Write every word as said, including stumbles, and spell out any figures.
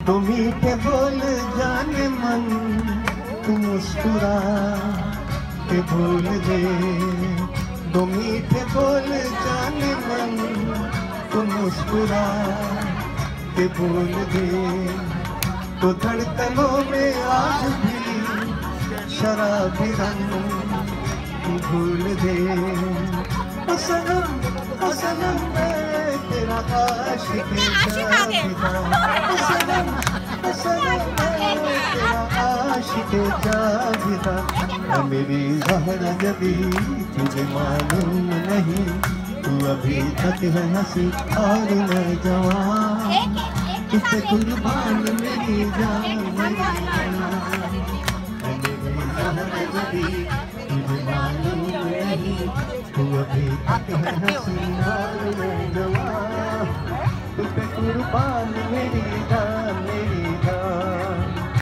तो मीठे बोल जाने मन तू मुस्कुरा के भूल दे, तो मीठे बोल जाने मन तू मुस्कुरा के भूल दे, तो धड़कनों में आज भी शराबी रंग भूल दे। ओ सनम ओ सनम मैं तेरा आशिक जाविदा, ओ सनम ओ सनम मैं तेरा आशिक जाविदा। मेरी ज़हरा जबी तुझे मालूम नहीं, तू अभी तक है हंसी और मैं जवान, इस पे कुर्बान मेरी जान मेरी जान। तुझे मालूम नहीं, तू अभी तक है हंसी